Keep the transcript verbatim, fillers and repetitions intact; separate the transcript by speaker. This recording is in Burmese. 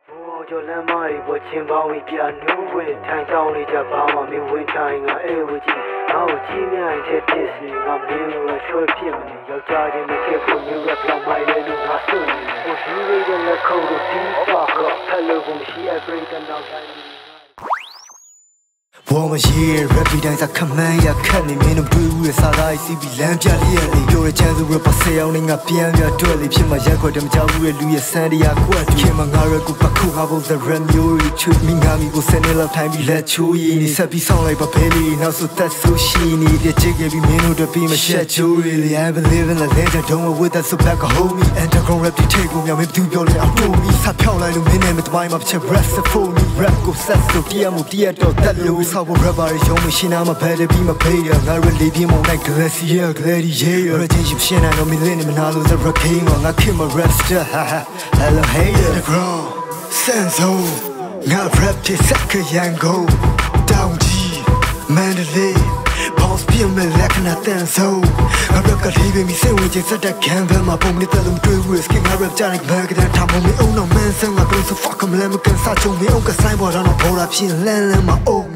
Speaker 1: 就连马里我钱包里边牛味，太道理家爸妈没问他应该爱我几，然后几年才第四，我没有了吹片子，要家境没开口，没有票买来路他送你，我以为的那口都低发个，他老公喜爱不等到山里。
Speaker 2: 我们也 rap တိုင်းစားခမန်းရခတ်နေမင်းတို့တွေ့ဦးရဲ့စာသားစီပြီးလမ်းပြလျက်လေးပြောရချမ်းစုရပါစေအောင်ငါပြန်ပြတွေ့လေးဖြစ်မှာရက်ခွက်တမကြောက်ဘူးရဲ့လူရဲ့စမ်းတရားကွက်ခင်မှာငါရကူပခုငါဘုံ the ram မျိုးရီချွမင်းငါမီကိုစနေလောက်ထိုင်ပြီးလက်ချိုးရည်နေဆက်ပြီးဆောင်လိုက်ပါဖဲလေးနောက်ဆိုသက်ဆိုရှိနေတဲ့ချစ်ခဲ့ပြီးမင်းတို့တပြီးမရှက်ချိုးရည် I believe in the legend don't worry with that so back a homie underground rap တွေထိတ်ကိုမြောင်မင်းသူပြောလဲအောင်တို့မီဆက်ဖြောင်းလိုက်လို့မင်းနဲ့မတမိုင်းမှာဖြစ် rap for me rap ကိုဆက်ဆိုတရားမှုတရားတော့တက်လို့ဆောက်ဖို့ rapper ရုံးမရှိနာမှာဖဲတယ်ပြီးမဖေးရငါရလေးပြင်းမောင်လိုက် glacier gladiator ရချင်းရှင်းနေတော့မင်းလည်းမနာလို့ the hurricane ငါခင်မ rap star hello hater the grow senso ငါ rap တဲ့စက်ကရန်ကုန်တောင်ကြီးမန္တလေးBoss be me like nothing so I rap got leaving me say we just at that canvas my bomb little them do risk I rap janik bag that time on me own no man sang I go so fuck 'em let me can sa chung me own ka sign board on a pole up shin lan lan my own